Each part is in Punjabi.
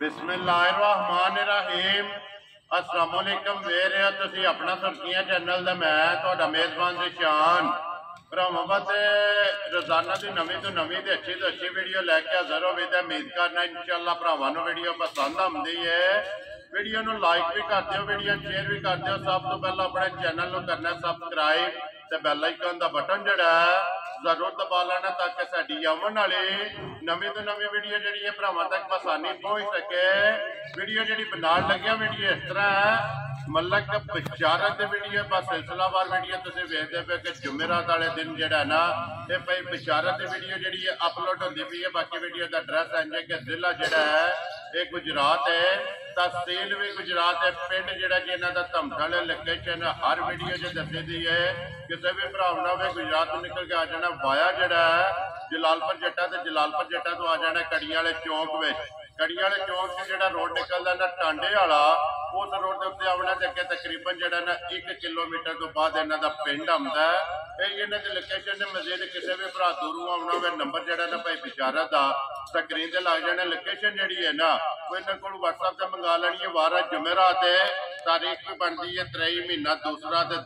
बिस्मिल्लाहिर्रहमानिर्रहीम अस्सलामुअलैकुम वेर तुसी अपना सुर्खियां चैनल दा मैं तुहाडा मेज़बान जिशान भरावां ते रोजाना की नवी तो नवी ते अच्छी वीडियो लैके हाज़र होवे ते उम्मीद करना इंशाअल्लाह भरावां नूं वीडियो पसंद आउंदी है। वीडियो नूं लाइक भी कर दिओ, वीडियो शेयर भी कर दिओ। सब तो पहला अपने चैनल नूं करना सबसक्राइब ते बैल आइकन दा बटन जिहड़ा जरूर दबा लेना ताकि साडी आवन वाली नवी तो नवी वीडियो जिहड़ी है भरावां तक आसानी पहुंच सके। वीडियो जिहड़ी बनाण लग्या वीडियो इस तरह है मलक बिशारत वीडियो बस सिलसिलावार वीडियो तुसीं वेखदे पे कि जुमेरात वाले दिन जिहड़ा ना ये भाई बिशारत वीडियो जिहड़ी है अपलोड होंदी पई है। बाकी वीडियो का एड्रैस इंज है कि जिला जिहड़ा है ये गुजरात है, तहसील भी गुजरात है, पिंड जिहड़ा जी इन्हां दा धमथल लोकेशन हर वीडियो च दसी दी है। किसी भी भरा ना हो गुजरात तो निकल के आ जाना वाया जिहड़ा है जलालपुर जट्टा ते जलालपुर जट्टा तो आ जाना कड़ियां वाले चौक में। कड़ियां वाले चौक से जिहड़ा रोड निकलदा ना टांडे वाला उस रोड के उत्ते आवना ते तकरीबन जिहड़ा ना 1 किलोमीटर तो बाद इन्हां दा पिंड आउंदा है। इन्हां दी लोकेशन ने मजीद किसी भी भरा दूरों आउना होवे नंबर जिहड़ा ना भाई बिशारत दा स्क्रीन ते लग जाना। लोकेशन जिहड़ी है ना वो इन्हां कोल WhatsApp ते मंगा लैनी है। वार जुमेरात है, तारीख भी बनती है 23 महीना दूसरा ते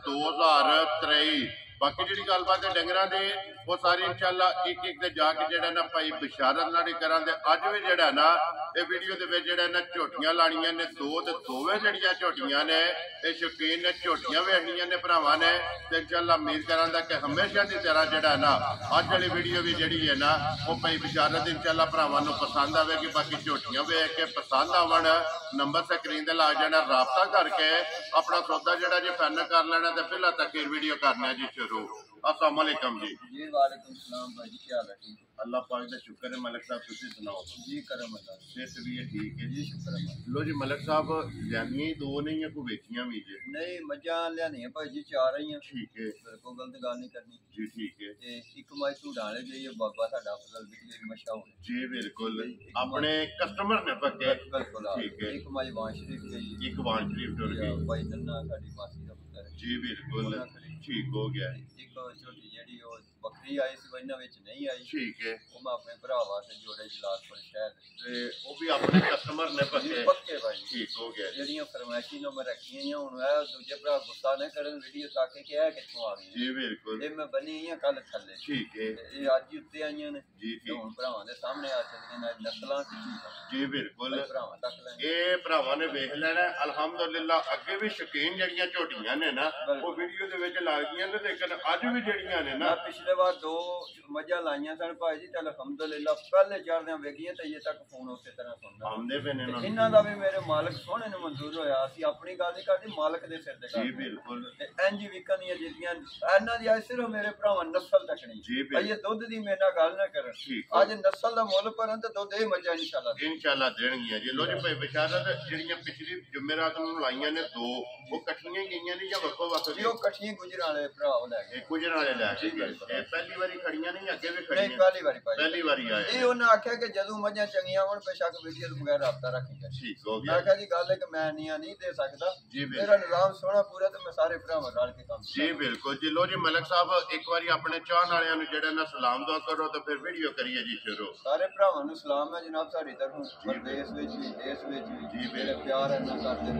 2023। बाकी जी गलबात है डंगर की वो सारी इंशाअल्लाह एक एक जाके जड़ा ना भाई बिशारत नाल करा। अज भी जड़ा ना ये वीडियो के जड़ा ना झोटियां लानियां ने दो दोवें जड़ियां झोटियां ने ये शौकीन ने झोटियां वेखनियां ने भरावां ने ते इंशाअल्लाह उम्मीद करांगा कि हमेशा की तरह जड़ा ना अज वाली वीडियो भी जी है ना वो भाई बिशारत इंशाअल्लाह भरावां नूं पसंद आवेगी। बाकी झोटियां वेख के पसंद आवन नंबर स्क्रीन ते ला जाना, राबता करके अपना सौदा जड़ा जी फाइनल कर लेना ते फिर तक वीडियो करना जी शुरू। अस्सलाम वालेकुम जी। जी वालेकुम सलाम भाई जी, क्या हाल है? ठीक अल्लाह पाक का शुक्र है। मलिक साहब तुसी सुनाओ जी, करम अल्लाह सेहत भी है ठीक है जी, शुक्र है। लो जी मलिक साहब लियानियां ही दो नहीं है कोई बेचियां भी जे? नहीं मझां लियानियां भाई जी, चार ही हैं। ठीक है बिल्कुल गलत गल नहीं करनी जी, ठीक है ते एक मझ ढूंढाने जाइए बाबा साडा अफजल भी मशहूर जी बिल्कुल अपने कस्टमर ने पक्के बिल्कुल ठीक है। एक मझ वान शरीफ गई, एक वान शरीफ टुर गई भाई नन्ना साडी मासी दा पुत्तर है जी बिल्कुल ठीक हो गया। एक छोटी जेहड़ी ओ बकरी आई सी वन्ना विच नहीं आई ठीक है वो मैं अपने भरा वास्ते जोड़े जलालपुर शहर ते वो भी अपने कस्टमर ने पक्के पक्के भाई ठीक हो गया। ਜਿਹੜੀਆਂ ਫਰਮਾਇਸ਼ੀ ਨੂੰ ਮੈਂ ਰੱਖੀਆਂ ਜਾਂ ਹੁਣ ਇਹ ਦੂਜੇ ਭਰਾ ਗੁੱਸਾ ਨਾ ਕਰਨ ਵੀਡੀਓ ਤਾਕੇ ਕਿ ਇਹ ਕਿੱਥੋਂ ਆ ਗਈ जी बिल्कुल ਇਹ ਮੈਂ ਬਣੀ ਆ ਕੱਲ ਥੱਲੇ ठीक है ਇਹ ਅੱਜ ਹੀ ਉੱਤੇ ਆਈਆਂ ਨੇ जी ਤੇ ठीक ਹੁਣ ਭਰਾਵਾਂ ਦੇ ਸਾਹਮਣੇ ਆ ਚੱਲੀਆਂ ਨੇ ਨਸਲਾਂ ਕੀ जी बिल्कुल ਭਰਾਵਾਂ ਤੱਕ ਲੈਣ ये भरावां ने वेख लेना अलहमदुलिल्लाह। अगे भी शौकीन जड़ियां झोटियां ने ना वो वीडियो दे विच लग गईयां ने लेकिन अज भी जड़ियां ने ना मैं पिछले बार दो मझां लाइयां सन भाई जी चल अलहमदुलिल्लाह पहले चढ़दे वेखियां ते अजे तक फोन उसे तरह सुनदा आंदे पे ने ना इन्हां दा भी मेरे मालक सोहणे ने मंजूर होया। ਅਸੀਂ अपनी गल नहीं करदी मालक दे सिर ते जी बिल्कुल ते इंज विकन दी जिंदियां इन्हां दी आज सिर्फ मेरे भरावां नस्ल तकनी जी भाई ये दुध दी मेरे नाल गल ना करन आज नस्ल दा मुल भरन ते दुध ए मजा इंशाअल्लाह देणगियां जी। लो जी भाई बिशारत जड़ियां पिछली जुमेरात नूं लाइयां ने दो वो कट्ठियां गईयां ने या वक्को वक्को जी ओ कट्ठियां गुजर वाले भरा ले गए गुजर वाले ले गए पहली बारी खड़ियां नहीं अगे भी नहीं खड़ियां पहली बारी भाई पहली बारी आए ये उन्हें आख्या कि जदों मझां चंगियां होण बेशक वीडियो बगैर राबता रखी जाए। ठीक हो मैं गया आख्या जी गल है कि मैं नहीं दे सकदा जी मेरा निजाम सोहना पूरा ते मैं सारे भरावां रल के काम जी बिल्कुल जी। लो जी मलिक साहब एक बारी अपने चाहण वालियां नूं जेड़ा ना सलाम दुआ करो तो फिर वीडियो करिए जी शुरू। सारे भरावां नूं सलाम है जनाब साडी तरफों परदेस विच भी देश विच भी जी मेरे प्यार है ना करदे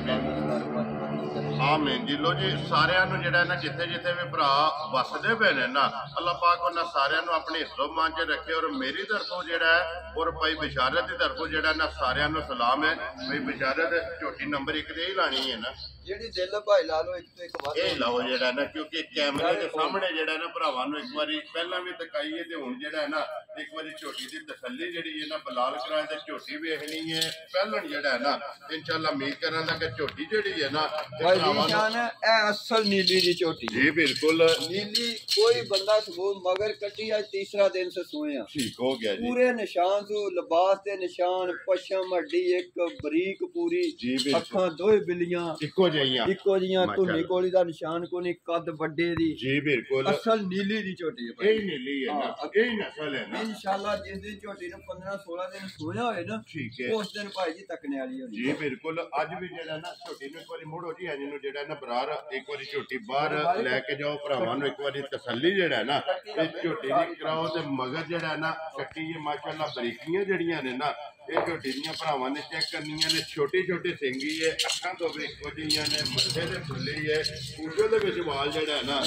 आमीन जी। लो जी सारिਆਂ ਨੂੰ ਜਿਹੜਾ ਨਾ ਜਿੱਥੇ ਜਿੱਥੇ ਵੀ ਭਰਾ ਵਸਦੇ ਪਏ ਨੇ ਨਾ ਅੱਲਾਹ ਪਾਕ ਉਹਨਾਂ ਸਾਰਿਆਂ ਨੂੰ ਆਪਣੀ ਹਿੱਜ਼ਤ ਮਾਨ ਚ ਰੱਖੇ। ਔਰ ਮੇਰੀ ਤਰਫੋਂ ਜਿਹੜਾ ਹੈ ਔਰ ਭਾਈ ਬਿਸ਼ਾਰਤ ਦੀ ਤਰਫੋਂ ਜਿਹੜਾ ਨਾ ਸਾਰਿਆਂ ਨੂੰ ਸਲਾਮ ਹੈ। ਭਾਈ ਬਿਸ਼ਾਰਤ ਝੋਟੀ ਨੰਬਰ 1 ਤੇ ਹੀ ਲਾਣੀ ਹੈ ਨਾ ਜਿਹੜੀ ਦਿਲ ਭਾਈ ਲਾ ਲਓ ਇੱਕ ਤੋਂ ਇੱਕ ਵੱਧ ਇਹ ਲਾਓ ਜਿਹੜਾ ਨਾ ਕਿਉਂਕਿ ਕੈਮਰੇ ਦੇ ਸਾਹਮਣੇ ਜਿਹੜਾ ਨਾ ਭਰਾਵਾਂ ਨੂੰ ਇੱਕ ਵਾਰੀ ਪਹਿਲਾਂ ਵੀ ਤਕਾਈਏ ਤੇ ਹੁਣ ਜਿਹੜਾ ਹੈ ਨਾ ਇੱਕ ਵਾਰੀ ਝੋਟੀ ਦੀ ਤਸੱਲੀ ਜਿਹੜੀ ਹੈ ਨਾ ਬਲਾਲ ਕਰਾਏ ਤੇ ਝੋਟੀ ਵੇਖਣੀ ਹੈ ਪਹਿਲਾਂ ਜਿਹੜਾ ਹੈ ਨਾ इंशाअल्लाह उम्मीद करांगा कि झोटी जेड़ी है ना भाई निशान है ए असल नीली दी झोटी जी बिल्कुल नीली कोई बंदा सबूत मगर कटी आज तीसरा दिन से सोए ठीक हो गया जी। पूरे निशान सु लिबास दे निशान पशम हड्डी एक बरीक पूरी अखां दो बिलियां इको जिहियां धुनी कोली दा निशान कोनी कद बड़े दी जी बिल्कुल असल नीली दी झोटी है यही नीली है ना यही नस्ल है ना इंशाअल्लाह जिस दिन झोटी ने 15-16 दिन सोया होए ना ठीक है उस दिन भाई जी तकने वाली होनी जी बिल्कुल। अज भी जेड़ा ना झोटी नूं एक बारी मुड़ो जी है जिन्हों जेड़ा ना बरार एक बारी झोटी बाहर लैके जाओ भरावां नूं एक बारी तसल्ली जेड़ा ना इस झोटी दी कराओ ते मगर जेड़ा ना कट्टी माशाअल्लाह बरीकियां जड़ियां ने ना ਇਹ ਝੋਟੀ ਦੀਆਂ ਭਰਾਵਾਂ ਨੇ ਚੈੱਕ ਕਰਨੀਆਂ ਨੇ। ਛੋਟੀ ਛੋਟੀ ਸਿੰਗੀ ਹੈ, ਅੱਖਾਂ ਤੋਂ ਵੀ ਇੱਕੋ ਜਿਹੀਆਂ ਨੇ, ਮੱਥੇ ਤੇ ਫੁੱਲੀ ਹੈ, ਪੂਛੇ ਦੇ ਵਿੱਚ ਵਾਲ ਜਿਹੜਾ ਹੈ ਨਾ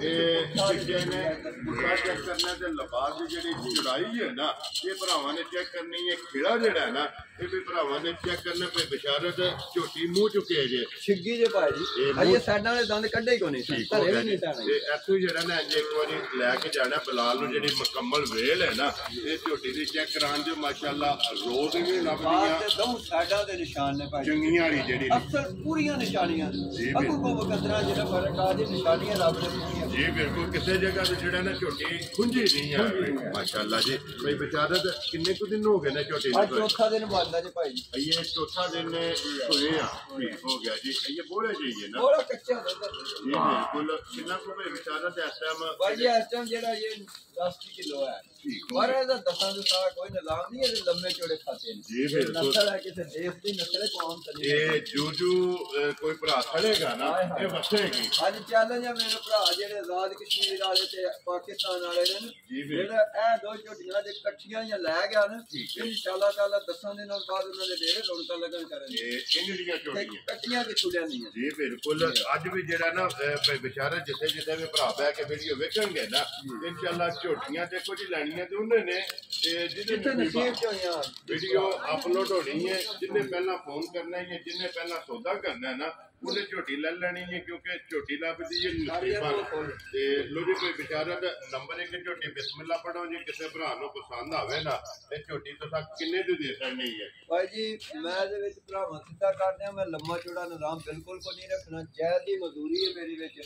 ਇਹ ਚਿੱਟੇ ਨੇ। ਪੂਰਾ ਚੈੱਕ ਕਰਨਾ ਤੇ ਲਬਾਸ ਦੀ ਜਿਹੜੀ ਚੜਾਈ ਹੈ ਨਾ ਇਹ ਭਰਾਵਾਂ ਨੇ ਚੈੱਕ ਕਰਨੀ ਹੈ। ਖੇੜਾ ਜਿਹੜਾ ਹੈ ਨਾ ਇਹ ਵੀ ਭਰਾਵਾਂ ਨੇ ਚੈੱਕ ਕਰਨਾ ਪਏ। ਬਿਸ਼ਾਰਤ ਝੋਟੀ ਮੂੰਹ ਚੁੱਕੇ ਜੇ ਛਿੱਗੀ ਜੇ ਭਾਈ ਜੀ ਅਜੇ ਸਾਡਾਂ ਦੇ ਦੰਦ ਕੱਢੇ ਕੋ ਨਹੀਂ ਧਰੇ ਵੀ ਨਹੀਂ ਸਾਡਾ। ਤੇ ਇੱਥੋਂ ਜਿਹੜਾ ਨਾ ਇੱਕ ਵਾਰੀ ਲੈ ਕੇ ਜਾਣਾ ਬਲਾਲ ਨੂੰ, ਜਿਹੜੀ ਮੁਕੰਮਲ ਵੇਲ ਹੈ ਨਾ ਇਹ ਝੋਟੀ ਦੀ ਚੈੱਕ ਕਰਾਉਣ ਦੇ ਮਾਸ਼ਾਅੱਲਾ ਰੋਜ਼ ਵੀ ਲੱਭਦੀਆਂ ਤੇ ਦਮ ਸਾਡਾ ਦੇ ਨਿਸ਼ਾਨ ਨੇ ਭਾਈ ਚੰਗੀਆਂ ਵਾਲੀ ਜਿਹੜੀ ਅਕਸਰ ਪੂਰੀਆਂ ਨਿਸ਼ਾਨੀਆਂ ਅੱਗੂ ਕੋ ਬਕਦਰਾ ਜਿਹੜਾ ਫਰਕ ਆ ਜੀ ਨਿਸ਼ਾਨੀਆਂ ਰੱਬ ਨੇ ਪੂਰੀਆਂ ਜੀ ਬਿਲਕੁਲ। ਕਿਸੇ ਜਗ੍ਹਾ ਤੇ ਜਿਹੜਾ ਨਾ ਝੋਟੀ ਖੁੰਝੀ ਨਹੀਂ ਹੈ ਮਾਸ਼ਾਅੱਲਾ ਜੀ। ਬਈ ਵਿਚਾਰਤ ਕਿੰਨੇ ਕੁ ਦਿਨ ਹੋ ਗਏ ਨੇ ਝੋਟੀ ਨੂੰ? ਅੱਜ ਚੌਥਾ ਦਿਨ ਬਣਦਾ ਜੀ ਭਾਈ ਜੀ। ਇਹ ਚੌਥਾ ਦਿਨ ਹੋਏ ਆ, ਠੀਕ ਹੋ ਗਿਆ ਜੀ। ਇਹ ਬੋਲੇ ਜਾਈਏ ਨਾ ਬੋਲਾ ਕੱਚਾ ਹੁੰਦਾ ਜੀ ਬਿਲਕੁਲ। ਕਿੰਨਾ ਕੁ ਬਈ ਵਿਚਾਰਤ ਇਸ ਟਾਈਮ ਭਾਈ ਜੀ ਇਸ ਟਾਈਮ ਜਿਹੜਾ ਇਹ 10 ਕਿਲੋ ਹੈ ਪਰ ਇਹਦਾ ਦਸਾਂ ਦੇ ਸਾਰਾ ਕੋਈ ਨਿਜ਼ਾਮ ਨਹੀਂ ਹੈ। ਲੰਮੇ ਚੌੜੇ ਖਾਤੇ ਨੇ ਜੀ ਬਿਲਕੁਲ। ਨਸਲ ਹੈ ਕਿਸੇ ਦੇਸ਼ ਦੀ ਨਸਲ ਹੈ ਕੌਮ ਤਲੀ ਇਹ ਜੂ ਕੋਈ ਭਰਾ ਖੜੇਗਾ ਨਾ ਇਹ ਵਸੇਗੀ। ਅੱਜ ਚੈਲੰਜ ਹੈ ਮੇਰੇ ਭਰਾ ਜਿਹੜੇ ਆਜ਼ਾਦ ਕਸ਼ਮੀਰ ਵਾਲੇ ਤੇ ਪਾਕਿਸਤਾਨ ਵਾਲੇ ਨੇ ਜਿਹੜਾ ਇਹ ਦੋ ਝੋਟੀਆਂ ਦੇ ਇਕੱਠੀਆਂ ਜਾਂ ਲੈ ਗਿਆ ਨਾ ਇਨਸ਼ਾਅੱਲਾ ਤਾਲਾ 10 ਦਿਨਾਂ ਬਾਅਦ ਉਹਨਾਂ ਦੇ ਡੇਰੇ ਰੌਣਕਾਂ ਲੱਗਣ ਕਰਨਗੇ। ਇਹ ਜਿਹੜੀਆਂ ਝੋਟੀਆਂ ਇਕੱਠੀਆਂ ਕਿ ਛੁੱਟੀਆਂ ਨਹੀਂ ਜੀ ਬਿਲਕੁਲ। ਅੱਜ ਵੀ ਜਿਹੜਾ ਨਾ ਬਿਸ਼ਾਰਤ ਜਿੱਥੇ ਵੀ ਭਰਾ ਬਹਿ ਕੇ ਵੀਡੀਓ ਵੇਖਣਗੇ ਨਾ ਇਨਸ਼ਾਅੱਲਾ ਝੋਟੀਆਂ ਤੇ ਕੁਝ ਲੈਣੀਆਂ ਤੇ ਉਹਨੇ ਨੇ ਜਿਹਦੇ ਨਸੀਬ ਚ ਹੋਈਆਂ ਵੀਡੀਓ ਅਪਲੋਡ ਹੋਣੀ ਹੈ। ਜਿਹਨੇ ਪਹਿਲਾਂ ਫੋਨ ਕਰਨਾ ਹੈ, ਜਿਹਨੇ ਪਹਿਲਾਂ ਸੌਦਾ ਕਰਨਾ ਹੈ ਨਾ ਉਹਨੇ ਝੋਟੀ ਲੈ ਲੈਣੀ ਹੈ ਕਿਉਂਕਿ ਝੋਟੀ ਲੱਭਦੀ ਹੈ ਨਸੀਬਾਂ ਤੇ ਲੋਜੀ ਕੋਈ ਬਿਸ਼ਾਰਤ ਨੰਬਰ 1 ਝੋਟੀ ਬਿਸਮਿਲ੍ਲਾ ਪੜੋ ਜੇ ਕਿਸੇ ਭਰਾ ਨੂੰ ਪਸੰਦ ਆਵੇ ਨਾ ਤੇ ਝੋਟੀ ਤੋਂ ਤੱਕ ਕਿੰਨੇ ਦੀ ਦੇ ਸਕਣੀ ਹੈ ਭਾਈ ਜੀ। ਮੈਂ ਇਹਦੇ ਵਿੱਚ ਭਰਾਵਾਂ ਸਿੱਧਾ ਕਰਦੇ ਆ ਮੈਂ ਲੰਮਾ ਚੌੜਾ ਨਿਜ਼ਾਮ ਬਿਲਕੁਲ ਕੋ ਨਹੀਂ ਰੱਖਣਾ। ਜਾਇਜ਼ ਦੀ ਮਜ਼ਦੂਰੀ ਹੈ ਮੇਰੀ ਵਿੱਚ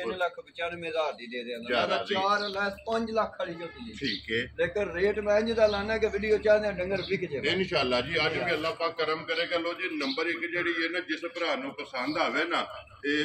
3,95,000 ਦੀ ਦੇ ਦਿਆਂਗਾ। 4 ਲੱਖ 5 ਲੱਖ ਵਾਲੀ ਝੋਟੀ ਹੈ ਠੀਕ ਹੈ। ਲੇਕਿਨ ਰੇਟ ਮੈਂ ਇੰਜ ਦਾ ਲਾਣਾ ਕਿ ਵੀਡੀਓ ਚਾਹਦੇ ਡੰਗਰ ਵਿਕ ਜਾਵੇ ਇਨਸ਼ਾਅੱਲਾ ਜੀ। ਅੱਜ ਵੀ ਅੱਲਾਹ ਪਾਕ ਕਰਮ ਕਰੇਗਾ। ਲੋ ਜੀ ਨੰਬਰ 1 ਜਿਹੜੀ ਹੈ ਨਾ ਜਿਸ ਭਰਾ ਨੂੰ ਪਸੰਦ ਆਵੇ ਨਾ ਇਹ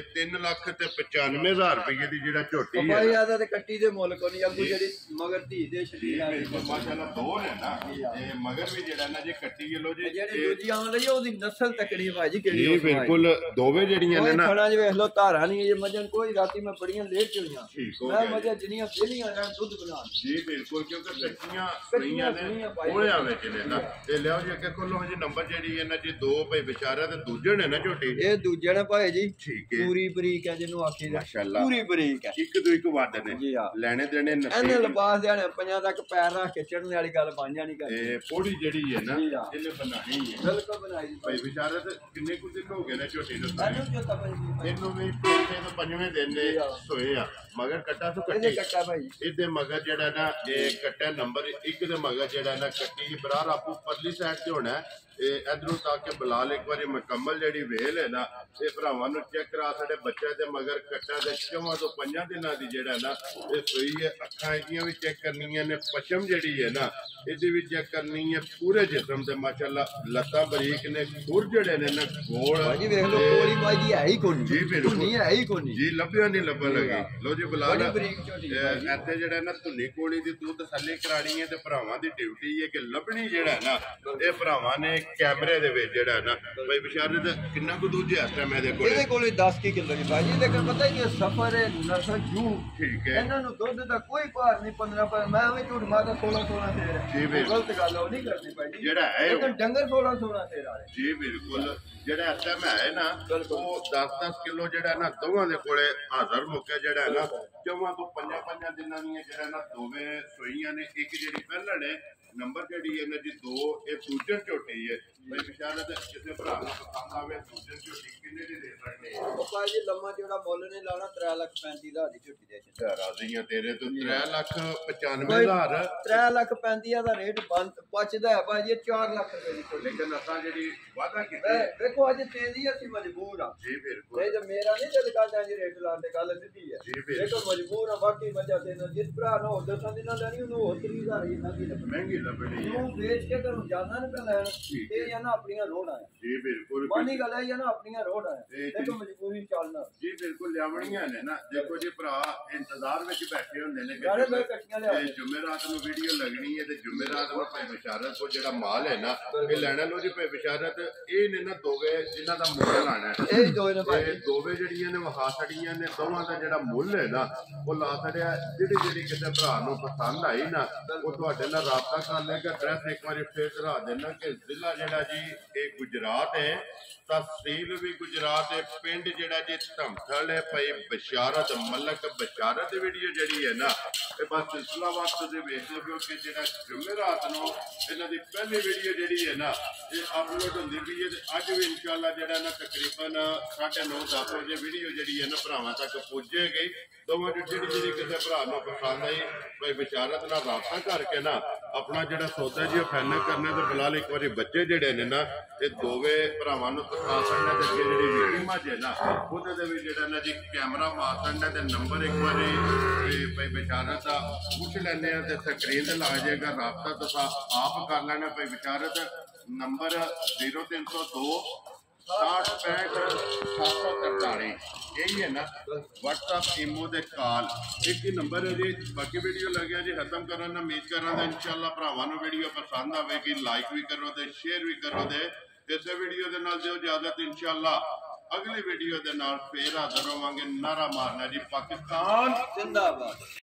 3,95,000 ਰੁਪਏ ਦੀ ਜਿਹੜਾ ਝੋਟੀ ਹੈ ਭਾਈ ਆਦਾ ਤੇ ਕੱਟੀ ਦੇ ਮੁੱਲ ਕੋ ਨਹੀਂ ਅੱਗੂ ਜਿਹੜੀ ਮਗਰ ਧੀ ਦੇ ਸ਼ਰੀਰ ਆ ਮਾਸ਼ਾਅੱਲਾ ਦੋ ਨੇ ਨਾ ਤੇ ਮਗਰ ਵੀ ਜਿਹੜਾ ਨਾ ਜੇ ਕੱਟੀ ਲੋ ਜੀ ਜਿਹੜੀ ਦੂਜੀ ਆਉਣ ਲਈ ਉਹਦੀ ਨਸਲ ਤਕੜੀ ਭਾਈ ਜੀ ਕਿਹੜੀ ਜੀ ਬਿਲਕੁਲ। ਦੋਵੇਂ ਜਿਹੜੀਆਂ ਨੇ ਨਾ ਖਾਣਾ ਜਿਵੇਂ ਵੇਖ ਲੋ ਧਾਰਾ ਨਹੀਂ ਇਹ ਮਜਨ ਕੋਈ ਰਾਤੀ ਮੈਂ ਬੜੀਆਂ ਲੇਟ ਚੋਈਆਂ ਮੈਂ ਮਜਾ ਜਿੰਨੀਆਂ ਫੇਲੀਆਂ ਰਹਿਣ ਦੁੱਧ ਬਣਾ ਜੀ ਬਿਲਕੁਲ ਕਿਉਂਕਿ ਕੱਚੀਆਂ ਸਹੀਆਂ ਨੇ ਕੋਲਿਆਂ ਵਿੱਚ ਨੇ ਨਾ ਤੇ ਲਿਆਓ ਜੀ ਅੱਗੇ ਕੋਲੋਂ ਜੀ ਨੰਬਰ ਜਿਹੜੀ ਹੈ ਨਾ ਜੀ ਦੋ ਭਾਈ ਵਿਚਾਰਾ ਤੇ ਦੂਜੇ ਨੇ ਨਾ ਝੋਟੀ ਇਹ ਦੂਜੇ ਨੇ ਭਾਈ ਜੀ ਠੀਕ ਹੈ। ਪੂਰੀ ਬਰੀਕ ਹੈ ਜਿਹਨੂੰ ਆਖੀ ਮਾਸ਼ਾਅੱਲਾ ਪੂਰੀ ਬਰੀਕ ਹੈ। ਇੱਕ ਦੋ ਇੱਕ ਵੱਧ ਨੇ ਜੀ ਹਾਂ ਲੈਣੇ ਦੇਣੇ ਇਹਨੇ ਲਿਬਾਸ ਦੇਣੇ ਪੰਜਾਂ ਤੱਕ ਪੈਰ ਰੱਖ ਕੇ ਚੜਨ ਵਾਲੀ ਗੱਲ ਬਣ ਜਾਣੀ ਕਰ ਇਹ ਪੋੜੀ ਜਿਹੜੀ ਹੈ ਨਾ ਇਹਨੇ ਬਣਾਣੀ ਹੈ ਬਿਲਕੁਲ ਬਣਾਈ ਭਾਈ ਵਿਚਾਰੇ ਤੇ ਕਿੰਨੇ ਕੁ ਦਿਨ ਹੋ ਗਏ ਨੇ ਝੋਟੀ ਨੂੰ ਇਹਨੂੰ ਵੀ ਚੌਥੇ ਤੋਂ ਪੰਜਵੇਂ ਦਿਨ ਨੇ ਸੋਏ ਆ ਮਗਰ ਕੱਟਾ ਤੋਂ ਕੱਟੀ ਕੱਟਾ ਭਾਈ ਇਹਦੇ ਮਗਰ ਜਿਹੜਾ ਨਾ ਇਹ ਕੱਟਾ ਨੰਬਰ 1 ਦੇ ਮਗਰ ਜਿਹੜਾ ਨਾ ਕੱਟੀ ਬਰਾਰ ਆਪੂ ਪਰਲੀ ਸਾਈਡ ਤੇ ਹੋਣਾ ਇਹ ਇਧਰੋਂ ਤਾਂ ਕਿ ਬਲਾਲ ਇੱਕ ਵਾਰੀ ਮੁਕੰਮਲ ਜਿਹੜੀ ਵੇਲ ਹੈ ਨਾ ਇਹ ਭਰਾਵਾਂ ਨੂੰ ਚੈੱਕ ਕਰਾ ਸਾਡੇ ਬੱਚੇ ਦੇ ਮਗਰ ਕੱਟਾ ਦੇ 4 ਤੋਂ 5 ਦਿਨਾਂ ਦੀ ਜਿਹੜਾ ਨਾ ਇਹ ਸੋਈ ਹੈ। ਅੱਖਾਂ ਇਹਦੀਆਂ ਵੀ ਚੈੱਕ ਕਰਨੀਆਂ ਨੇ। ਪਸ਼ਮ ਜਿਹੜੀ ਹੈ ਨਾ ਇਹਦੀ ਵੀ ਚੈੱਕ ਕਰਨੀ ਹੈ। ਪੂਰੇ ਜਿਸਮ ਤੇ ਮਾਸ਼ਾਅੱਲਾ ਲੱਤਾਂ ਬਰੀਕ ਨੇ, ਖੁਰ ਜਿਹੜੇ ਨੇ ਨਾ ਗੋਲ ਜੀ ਵੇਖ ਲਓ ਕੋਲੀ ਬਾਈ ਦੀ ਹੈ ਹੀ ਕੋਈ ਜੀ ਬਿਲਕੁਲ ਨਹੀਂ ਹੈ ਹੀ ਕੋਈ ਜੀ ਲੱਭਿਆ ਨਹੀਂ ਲੱਭਣ ਲੱਗੀ। ਲੋ ਜੀ ਬਲਾਲ ਇੱਥੇ ਜਿਹੜਾ ਨਾ ਧੁੰਨੀ ਕੋਲੀ ਦੀ ਤੂੰ ਤਸੱਲੀ ਕਰਾਣੀ ਹੈ ਤੇ ਭਰਾਵਾਂ ਦੀ ਡਿਊਟੀ ਹੈ ਕਿ ਲੱਭਣੀ ਜਿਹੜਾ ਨਾ ਇਹ ਭਰਾਵਾਂ ਨੇ ਕੈਮਰੇ ਦੇ ਵਿੱਚ ਜਿਹੜਾ ਨਾ ਬਈ ਬਿਸ਼ਾਰੇ ਦਾ ਕਿੰਨਾ ਕੁ ਦੂਜੇ ਇਸ ਟਾਈਮ ਇਹਦੇ ਕੋਲੇ 10 ਕਿਲੋ ਦੀ ਬਾਜੀ ਲੇਕਿਨ ਪਤਾ ਹੀ ਸਫਰ ਹੈ ਨਸਲ ਜੂ ਠੀਕ ਹੈ। ਇਹਨਾਂ ਨੂੰ ਦੁੱਧ ਦਾ ਕੋਈ ਭਾਰ ਨਹੀਂ 15 ਪਰ ਮੈਂ ਵੀ ਝੂਠ ਮਾਰਦਾ 16 ਦੇ ਜੀ ਬਿਲਕੁਲ ਗਲਤ ਗੱਲ ਉਹ ਨਹੀਂ ਕਰਨੀ ਭਾਈ ਜਿਹੜਾ ਹੈ ਲੇਕਿਨ ਡੰਗਰ 16 ਦੇ ਵਾਲੇ ਜੀ ਬਿਲਕੁਲ। ਜਿਹੜਾ ਇਸ ਟਾਈਮ ਹੈ ਨਾ ਉਹ 10 ਕਿਲੋ ਜਿਹੜਾ ਨਾ ਦੋਵਾਂ ਦੇ ਕੋਲੇ ਹਾਜ਼ਰ ਮੁੱਕਿਆ ਜਿਹੜਾ ਨਾ 4 ਤੋਂ 5 ਦਿਨਾਂ ਦੀਆਂ ਜਿਹੜਾ ਨਾ ਦੋਵੇਂ ਸੋਈਆਂ ਨੇ। ਇੱਕ ਜਿਹੜੀ ਪਹਿਲਾਂ ਨੇ ਨੰਬਰ ਜਿਹੜੀ ਹੈ ਨਾ ਜੀ 2 ਇਹ ਦੂਜੇ ਝੋਟੀ ਹੈ ਬਈ ਵਿਚਾਰਾ ਕਿਸੇ ਭਰਾ ਨੂੰ ਪਸੰਦ ਆਵੇ ਦੂਜੇ ਝੋਟੀ ਕਿੰਨੇ ਦੀ ਦੇ ਸਕਦੇ ਉਹ ਭਾਜੀ ਲੰਮਾ ਜਿਹੜਾ ਮੁੱਲ ਨੇ ਲਾਣਾ 3,35,000 ਦੀ ਝੋਟੀ ਦੇ ਰਾਜ਼ੀਆਂ ਤੇਰੇ ਤੋਂ 3,95,000 3,35,000 ਦਾ ਰੇਟ ਪਚਦਾ ਹੈ ਭਾਜੀ 4 ਲੱਖ ਰੁਪਏ ਦੀ ਝੋਟੀ। ਲੇਕਿਨ ਅਸਾਂ ਜਿਹੜੀ ਵਾਅਦਾ ਕੀਤੀ ਵੇਖੋ ਅੱਜ ਤੇਜ਼ੀ ਅਸੀਂ ਮਜਬੂਰ ਆ ਜੀ ਬਿਲਕੁਲ। ਇਹ ਤਾਂ ਮੇਰਾ ਨਹੀਂ ਜਦ ਕਰਦਾ ਜੀ ਰੇਟ ਲਾਉਣ ਤੇ ਗੱਲ ਸਿੱਧੀ ਹੈ ਜੀ ਬਿਲਕੁਲ ਮਜਬੂਰ ਆ। ਬਾਕੀ ਵਜ੍ਹਾ ਤੇ ਜਿਸ ਭਰਾ ਨੂੰ ਹੋਰ 10 ਦਿਨਾਂ ਲੈਣੀ ਉਹਨੂੰ ਹੋਰ 30,000 ਹੀ ਮਹਿੰਗੀ ਲੱਭਣੀ ਉਹ ਵੇਚ ਕੇ ਘਰੋਂ ਜਾਣਾ ਨਹੀਂ ਪੈਣਾ ਇਹ ਜਾਂ ਨਾ ਆਪਣੀਆਂ ਰੋਡ ਆਇਆ ਜੀ ਬਿਲਕੁਲ ਬਾਨੀ ਗੱਲ ਹੈ ਜਾਂ ਨਾ ਆਪਣੀਆਂ ਰੋਡ ਆਇਆ ਦੇਖੋ ਮਜਬੂਰੀ ਚੱਲਣਾ ਜੀ ਬਿਲਕੁਲ ਲਿਆਵਣੀਆਂ ਨੇ ਨਾ। ਦੇਖੋ ਜੀ ਭਰਾ ਇੰਤਜ਼ਾਰ ਵਿੱਚ ਬੈਠੇ ਹੁੰਦੇ ਨੇ ਕਿ ਜੁਮੇਰਾਤ ਨੂੰ ਵੀਡੀਓ ਲੱਗਣੀ ਹੈ ਤੇ ਜੁਮੇਰਾਤ ਨੂੰ ਭਾਈ ਬਿਸ਼ਾਰਤ ਕੋ ਜਿਹੜਾ ਮਾਲ ਹੈ ਨਾ ਇਹ ਲੈਣਾ। ਲੋ ਜੀ ਭਾਈ ਬਿਸ਼ਾਰਤ ਇਹ ਨੇ ਨਾ ਦੋਵੇਂ ਜਿਨ੍ਹਾਂ ਦਾ ਮੁੱਲ ਲਾਣਾ ਇਹ ਦੋਵੇਂ ਜਿਹੜੀਆਂ ਨੇ ਵਹਾ ਛੜੀਆਂ ਨੇ ਦੋਵਾਂ ਦਾ ਜਿਹੜਾ ਮੁੱਲ ਹੈ ਨਾ ਉਹ ਲਾ ਛੜਿਆ। ਜਿਹੜੀ ਕਿਸੇ ਭਰਾ ਨੂੰ ਪਸੰਦ ਆਈ ਨਾ ਉਹ ਤੁਹਾਡੇ ਨਾਲ ਰਾਬਤਾ साले का एड्रेस एक बार फिर दोहरा देना कि जिला जेड़ा जी ये गुजरात है, तहसील भी गुजरात है, पिंड जेड़ा जी धमथल है। भाई बशारत मलक बशारत वीडियो जेड़ी है ना, ये बस सिलसिला वक्त दे वेख लो कि जेड़ा जुमेरात नो इन्हां दी पहली वीडियो जेड़ी है ना ये अपलोड होंदी पई है। अज भी इंशाअल्लाह जेड़ा ना तकरीबन 9:30-10 बजे वीडियो जेड़ी है ना भरावां तक पहुंचेगी। दोवां जो जेड़ी किसी भरा नूं पसंद आई भाई बशारत नाल राबता करके ना अपना जेड़ा सौदा जी फाइनल करना तो फिलहाल एक बार बच्चे जेड़े ने ना ये दोवे भरावां नूं दिखा सकना ते जेड़ी वीडियो जे ना ਉਹਦੇ ਦੇ ਵੀ ਜਿਹੜਾ ਨਾ ਜੀ ਕੈਮਰਾ ਮਾਰ ਸਕਦਾ ਤੇ ਨੰਬਰ ਇੱਕ ਵਾਰੀ ਭਾਈ ਬਸ਼ਾਰਤ ਦਾ ਪੁੱਛ ਲੈਂਦੇ ਆ ਤੇ ਸਕਰੀਨ ਤੇ ਲੱਗ ਜਾਏਗਾ। ਰਾਬਤਾ ਤੁਸੀਂ ਆਪ ਕਰ ਲੈਣਾ ਭਾਈ ਬਸ਼ਾਰਤ। ਨੰਬਰ 0302 6065 743 यही है ना WhatsApp ईमो दे कॉल एक ही नंबर है जी। बाकी वीडियो लगे जी खत्म करना उम्मीद करा इंशाअल्लाह भरावां नूं वीडियो पसंद आवेगी। लाइक भी करो ते शेयर भी करो ते इस वीडियो दे नाल दिओ इजाजत। इंशाअल्लाह अगली वीडियो दे नाल फिर हाज़र होवांगे। नारा मारना जी पाकिस्तान जिंदाबाद।